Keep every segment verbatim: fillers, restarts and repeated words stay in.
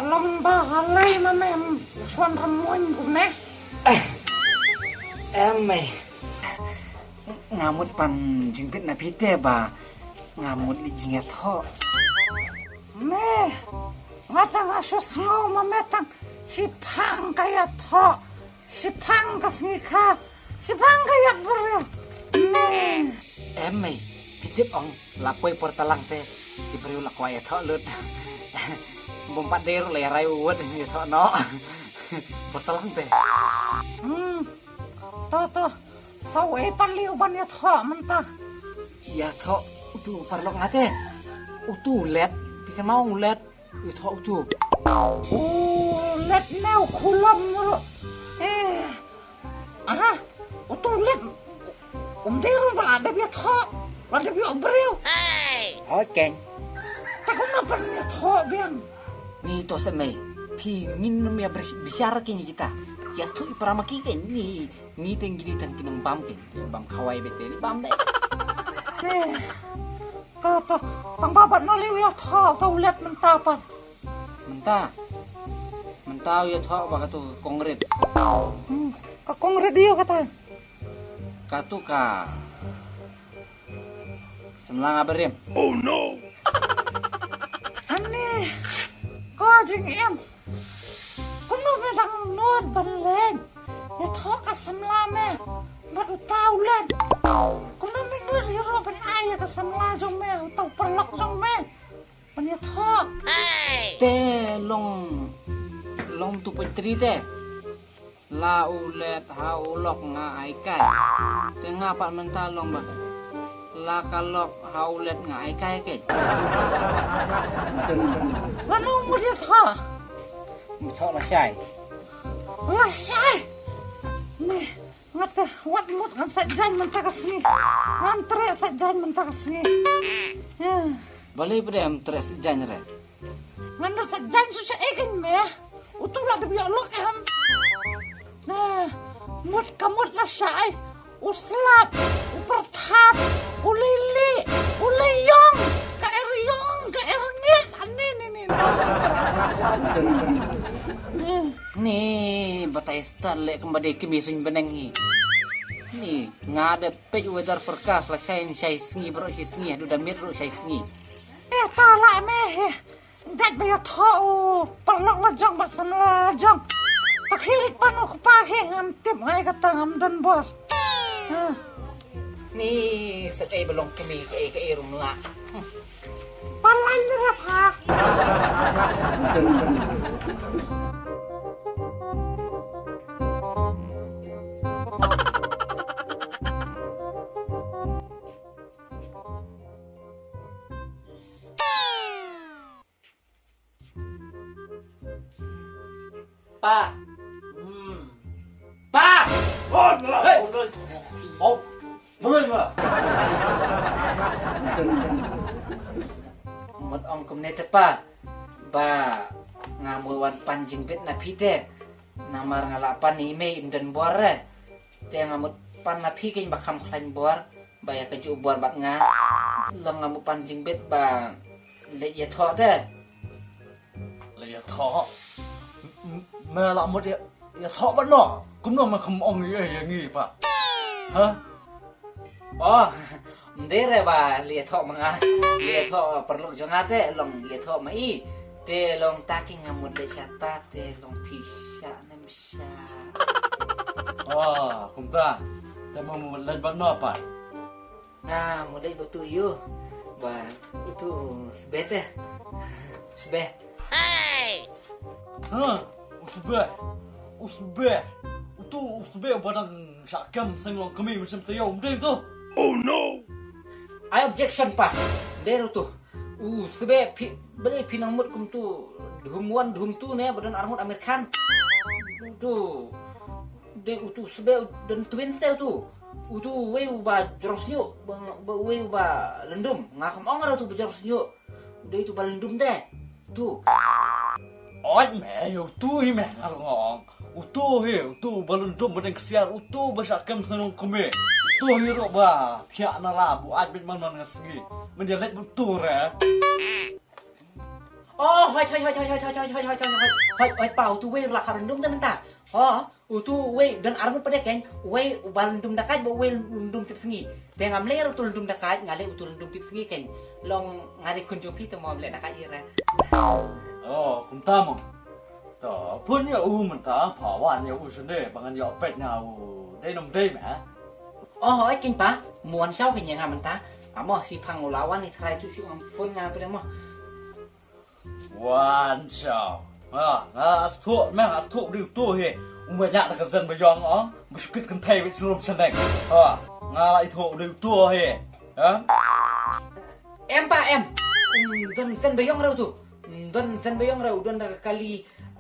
Tolong bahalay mamem suan ramuan bune. Eh, emeh. Ngamut pan jingpit na pite ba ngamut li jinget ho. Ne, ngatang asus ngau mametang si pang kaya tho, si pang kasngika, si pang kaya beryo. Ne, Emeh, pitip ong lakoi portalang te diberi lakwai tho lut. Bompat dero le rai uwat ni tho no. Portalang te. hmm, to to, sawe paliu ban ya tho mentah. Ya tho utu parlok ngate. Utu let, bisa mau let. Yu tho utu. Oh, let neu kulam mulu. Eh, aha, utung let. Um dero ba ada biar tho, ada biar beryo. Hoi keng. Tak guna ban ya tho biang. Ni to semai. Pi min me bicara kini kita. Ya stu iparama ki ken ni ni teng gidi tan kinung bam ken. Bam kawai bete ni bam deh. Eh, to to, tang babat nali ya tho, tau let mentah pan. Mentah. Mentah ya tho ba katu kongret. Hmm, kakong radio kata. Katu ka. Semlang aberim. Oh no! Ani, ko jing em. Kuno bedang nod baleng. Ya tho ka samlame. Baru tau let. Kuno minur hiro ban aya ka samla jong me, tau perlok jong me. Ban ya tho. Te long long tu pentri te. La ulet ha ulok nga ai kai. Te ngapa mentah long ba. La kalok ha ulet nga ai kai ke. Lanu mu ya tho. Mu tho la sai. La sai. Nih, ngata wat mut kan sajan mentah kasni. Antre sajan mentah kasni. Ya. Balai pedem tres janre. Ngandar sajan susah egin me. Utulah de biar lok em. Nah, mut kamut la sai. Uslap, upertat, ulili, uliyong, ka eryong, ka erngit. Ani ni ni. Ni batai star le kembali kemi sun beneng hi. Ni ngade pej weather forecast la sai sai sngi bro sai sngi adu da mir ro sai sngi. Eh, tala me. Jat biar tho perlok la jong basam la jong. Tak hilik panu kupake ngam tip ngai kata ngam don bor. Ha. Ni sekai belong kemi ke ke rum la. Palai nerap ha. Pa. Hmm. Pa. Oh no! Hey! Oh, boleh ba? Mot ong kum ne te pa. Ba ngamuan panjing bet na pite. Namar ngalapan ni me imden bore. Te ngamut pan na pi ken bakam klain bor. Ba ya keju bor bat nga. Long ngamu panjing bet ba le ya tho te. Là ya thọ. Mẹ lại một ya ya thọ bắt nọ. Cũng nó mà không ông nghĩ ya nghi pa. Hả? Oh, ndere ba le tho manga. Le tho perlu jangate long le tho mai. Te long taking ngamut le chata te long pisha nemsha. À, không ta. Ta mau một lần bắt nọ pa. Nah, mulai betul you. Ba itu sebete. Sebe. Hả? Usbe. Usbe. Itu usbe badang sakam senglong kami macam tayo umdeng tu. Oh no. I objection pa. Dero tu. Uh, sebe pi beli pinang mut kum tu. Dhum wan dhum tu ne badan armut Amerikan. Tu. De utu sebe dan twins teh tu. Utu weu ba jorosnyo, ba weu ba lendum. Ngakam ong tu jorosnyo. Udah itu ba lendum deh. Tu. Ôi mẹ yêu tôi mẹ ngào ngon, tôi hiểu tôi balon dom badang kesiar, tôi bahasa kem senong kome, tôi hero ba, tiak nala bu aj bet man man ngasgi, menjalet betul ya. Oh, hai hai hai hai hai hai hai hai hai hai hai hai pau tu we lah karundum dan mentah. Oh, utu we dan armut pada kan, we balundum dakai bo we lundum tip sengi. Dengan mler utu lundum dakai ngale utu lundum tip sengi kan. Long ngari kunjung pi temo mler dakai ira. Oh, kum tamo. Ta pun ya u mentah pawan ya u sene bangan ya pet nya u. Dei nom dei mah. Oh, hai kin pa, muan sau kan yang mentah. Amo si pang lawan ni try tu syung fun nga pada mo. Wan chào à ngã thuốc mẹ ngã thuốc điều tôi he ông mẹ nhặt là cái dân bây giờ ngõ mà chút cái thầy với xuống sân này à ngã lại thuốc điều tôi he hả Em pa em dân dân bây giờ đâu tu dân dân bây giờ đâu dân là kali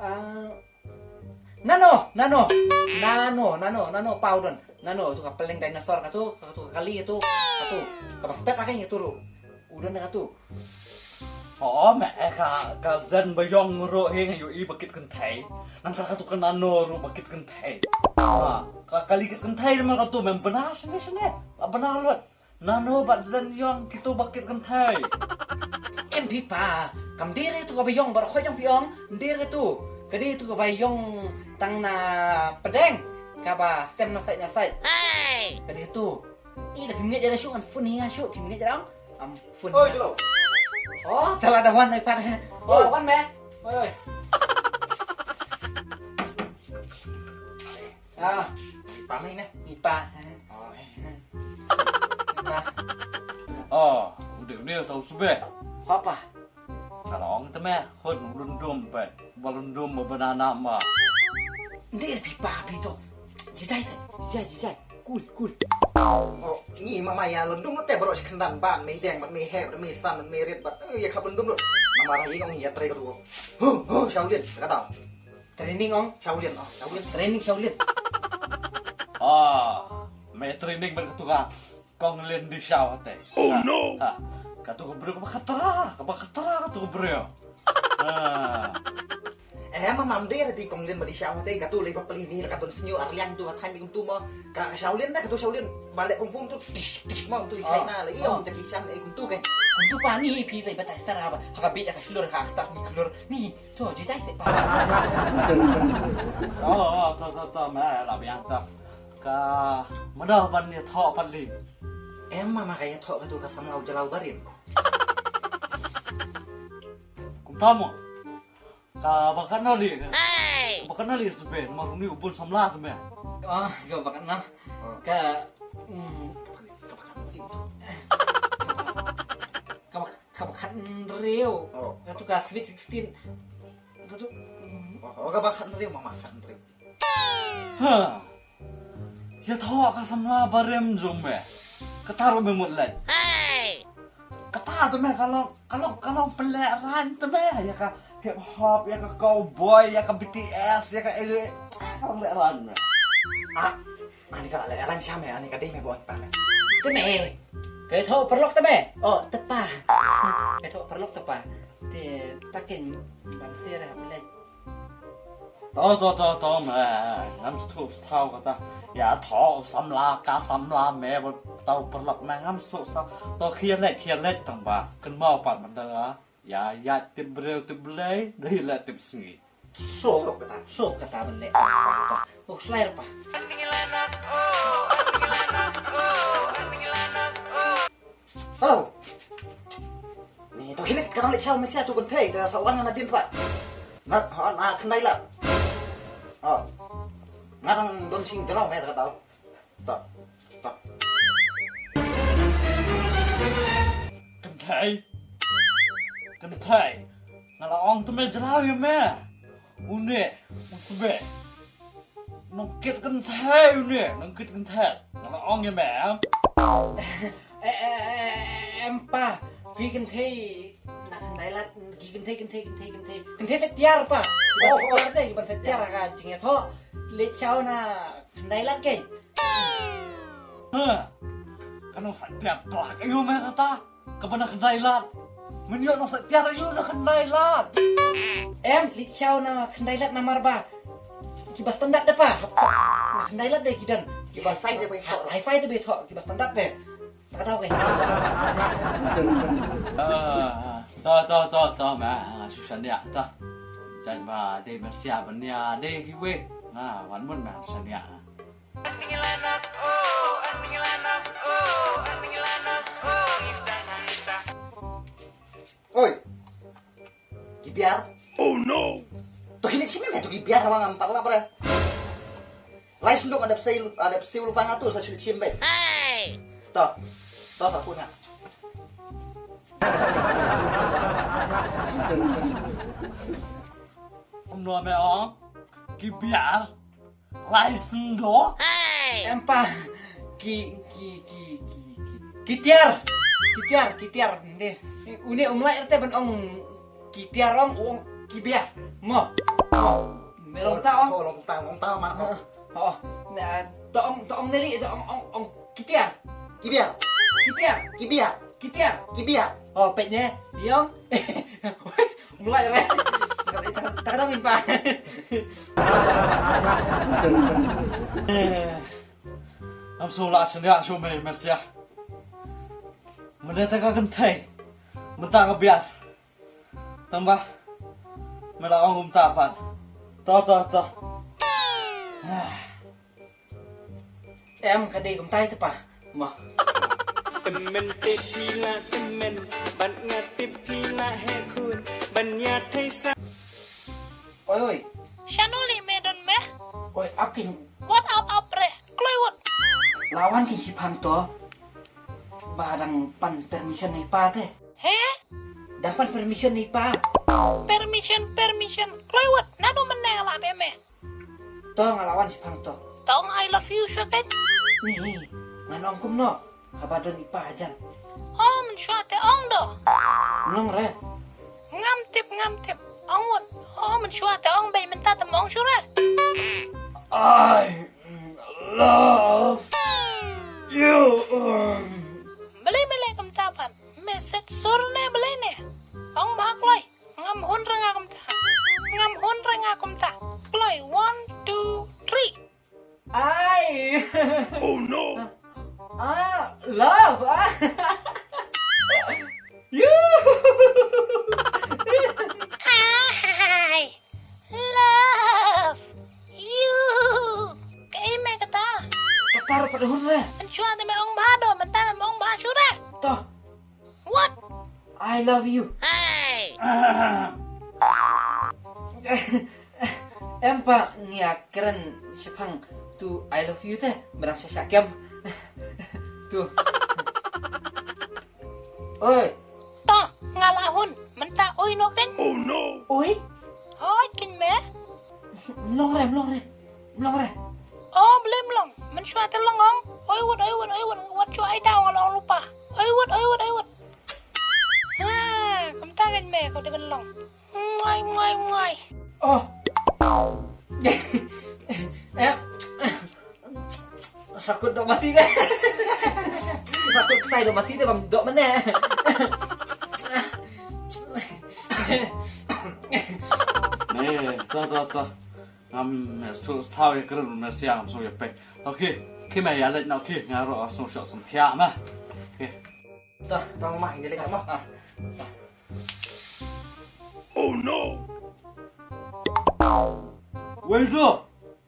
nano nano nano nano nano pau don nano tu kapeleng dinosaur katu katu kali itu katu kapaspek akan itu ru udah nak katu họ mẹ cả cả dân bây giờ rồi he ngay y bậc kinh thầy năng cả tu cái nano rồi bậc kinh thầy à cả kali kinh thầy mà cả tu mình benar sini sini benar luôn nano bạn dân yong kita bậc kinh thầy em pipa kam dire tu ka bayong bar khoy jong piong dire tu kadi tu ka bayong tang na pedeng ka ba stem na sai na sai ai kadi tu i da pimnge jara syuk an fun hinga syuk pimnge jara am fun ôi chứ đâu oh telah ada wan iPad oh wan me oi ah pa này nè pipa pipa ờ điều này tao sube apa kalau orang tu meh khun lundum pet balundum bebanana ma dire pipa pito jijai jijai jijai cool cool oh nghĩ mà mày à lần đúng nó tè bro khăn đàn bạn mấy đèn bạn mấy hẹp bạn mấy san bạn mấy riết bạn ya khắp lần đúng rồi mà mà thằng ấy ông nhớ trai cái đồ hừ hừ sao liền cái tao training ong sao liền sao liền training sao liền à mẹ training bên cái tu kan kong lên đi sao hả teh oh no ha cái tu kebrio ke bakatara ke bakatara cái tu kebrio à em mà mắm đi thì còn liền mà đi sao thế cái tu lấy bắp peli là cái tu sinh ở liên tu thành mình tu mà cả cái sao liền đấy cái tu sao liền mà lại công phu tu mà tu chạy na lấy ông chắc cái sang lấy công tu cái untuk pa ni pi lai batai stara ba haka bi aka slur ha start ni klur ni to jijai se pa oh to to to mẹ làm yang ta ka mana ban ni thọ ban li em mà mà cái thọ cái tu cái sam lau jalau barin cũng tamu ka bakan nali bakan nali sebe ma rumi ubun samla tu mẹ oh go bakat na ka kabakat real itu ka sweet sixteen itu oh cái bác khăn riêu mà mà khăn riêu ha ya thọ ka samla barem jom mẹ ketaruh me một lần kata tu mẹ kalau kalau kalau peleran tu mẹ ya ka hip hop ya ka cowboy ya ka B T S ya ka ele kalau peleran mẹ à anh cái lại anh sao mẹ anh cái đi mẹ bọn bạn te me ke tho perlok te me oh tepa ke tho perlok tepa te taken ban sira mele to to to to mẹ ngắm thuốc thao ka ta ya thọ samla ka samla mẹ bo tao perlok mẹ ngắm thuốc thao to khian lại khian lại tang ba kan mau pan man da ya ya tip breu tip blei dei la tip singi so so kata mele oh slayer pa hello nih tuh hilik karena lek sao mesti tu kan thei dah sawan na din pak na họ na khnai la oh ngarang don sing telong mẹ tao tao tao kan thai kan thai ngala ong tu me jalau ya me une usbe nongkit kan thai une nongkit kan thai ngala ong ya me em pa ghi kan thei na khandai lat ghi kan thei kan thei kan thei kan thei kan thei setiar pa oh oh kan thei ban setiar ka jinge tho le chao na khandai lat ke ha kan ong setiar tlak ayu me kata kabana khandai lat menyo nong setiar ayu na khandai lat em le chao na khandai lat na marba kibas standar de pa na khandai lat de kidan kibas sai de hai fai de be tho kibas standar de tak tahu ke à to to to to mẹ susah dia tak. Jadi bah de bersiap benda de kiwe. Ah, wan mun mah susah dia. Oi. Gibiar. Oh no. Tuh hilik sini meh tuh gibiar hawang empat lah bre. Lai sunduk ada psi ada psi lupa ngatu sa hilik sini. Hey. Toh. Toh sapunya. Om no meh ong. Gibiar. Lai sunduk. Empa ki ki ki ki kitiar kitiar kitiar ne une umlai erte ban ong kitiar ong ong kibiar mo melong ta ong long ta long ta mana kau? oh na to ong to ong neli to ong ong ong kitiar Kibiar. kitiar Kibiar. kitiar Kibiar. oh peknya diong mulai re tak ada impa Am so la senia so me mersia. Mendatang ka kentai. Mentang biar. Tambah mela ong um tapan. To to to. em kadai kum tai tu pa mo temen te pila temen ban ngati pila he khun ban ya thai sa oi oi Shanuli medon me. oi apkin What up up re? Kloiwot. lawan kin si phang to barang pan permission ni pa te He? dan pan permission ni pa Permission permission. Kloiwot. Nado meneng la be me. to ngalawan si phang to Tong I love you syakan. ni nganong kum no habadon ipa ajan Oh men syate ong do. nong re Ngam tip ngam tip. Ong wot. Oh men syate ong be menta temong syure. I love you. Beli beli kum tapan. Message surne beli ne. Ong ma kloi. Ngam hun renga kum ta. Ngam hun renga kum ta. Kloi one two three. ai oh no ah love ah you Hi. Love you. Cái mẹ cái ta. taruh pada hun re Anh chua thì mẹ ông ba đồ, mình ta mẹ ông ba chú đây. to What? I love you Hey. em pa ngia keren sepang tu I love you teh berang sasakem tu oi To, ngalahun. Mình ta ôi nó kênh. oh no oi Hỏi kinh mẹ. long re long re long re Oh, belum long. Mình chua thì long ông. Ôi wut, ôi wut, ôi wut. What chua ai đau ngalong lupa. Ôi wut, ôi wut, ôi wut. Ha, kamu ta kênh mẹ kau dengan long. Ngoài, ngoài, ngoài. oh em sakut dok masih kan sakut kesai dok masih teh bang dok mana Nè, to to to. Am so thao cái keren mersia am so yepe. Okay, khi mà ya lệnh nào khi ngà rồi so so some thia mà. Okay. dah dah mah ini lagi mah ah oh no Wait rồi.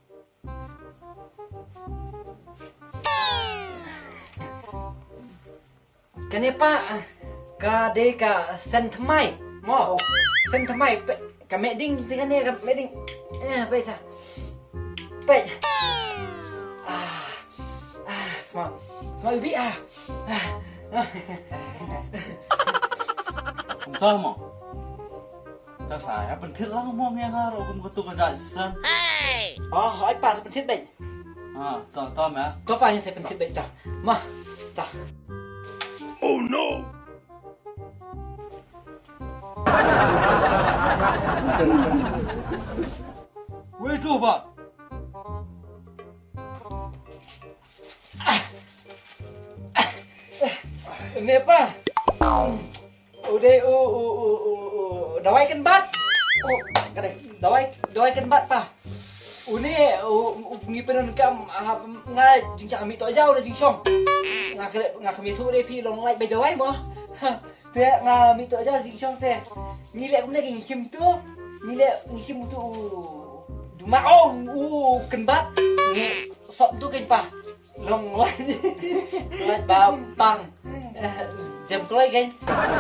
kenapa ka de ka sen thamai mo sen thamai pe ka meding dengan ni ka meding eh pe sa pe ah ah semua semua ubi ah Không tao mà. Ta xài bên thiết lăng mong nghe ngà rồi cũng có tu cái đại san. oh hỏi pa sa pensit pe À, to to mẹ. to pa yang saya pensit pe dah mah dah oh no Wait rồi bạn. Ini apa? Udah, uh, uh, uh, uh, uh, dawai kenbat. Oh, kadang dawai, dawai kenbat pa. Uni, uh, ngipenon kam, ngai jingcang ami to jauh dah jingcong. Ngak ngak kami tu deh pi long lai bay dawai mo. Pek ngami tu aja di chong teh. Nilai aku lagi ngikim tu. Nilai ngikim tu Duma oh, uh, kenbat. Ni sop tu kan pa. Long loan. Loan ba pang. Jam kloi kan.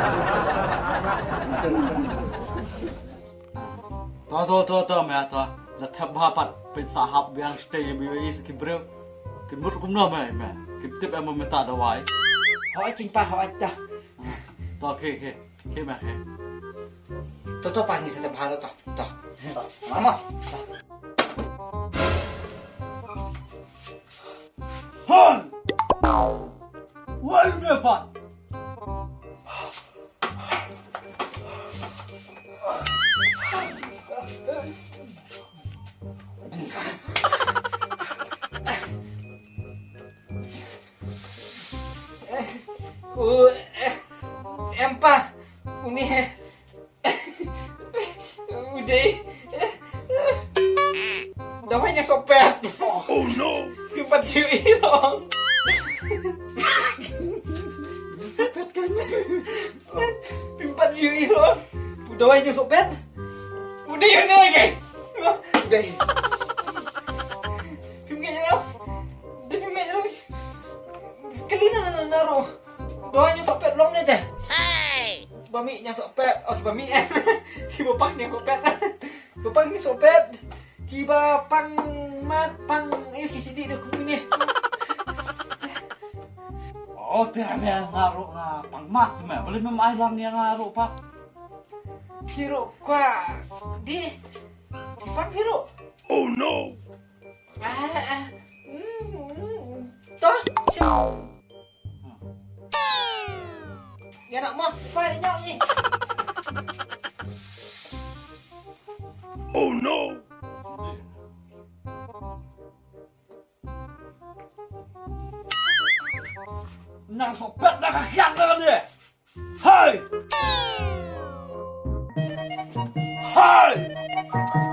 To to to to me to. La thab ha pat pe sahab yang stay bi wi ski breu. Ki mut kum no me me. Ki tip em me ta da wai. Hỏi chính pa hỏi ta. To ke ke. Ke me ke. To to pa ni sa ta bha to. To. Mama. Han. Wai me pat. Uh, em pa, uni udah, dawanya sopet. Oh no, pimpat cuy dong. Sopet kan? Pimpat cuy dong. Dawanya sopet. Udah yun lagi. Udah. Pimpinya dong. Pimpinya dong. Sekali na naro. Doanya sopet long ni teh. Hey. Bami nya sopet. Oh, bami eh. Ki bapak nya sopet. Bapak ni sopet. Ki bapang mat pang eh ki sidi dah ku ni. Oh, teh me ngaru nga pangmat me. Boleh me mai lang yang ngaru pak. Hiro kwa di pang hiro. Oh no. Ah. ah. Hmm. Toh, siapa? Ya nak mah, file nyok ni. Oh no. Nang sopet dah kakian dengan dia. Hai. Hai.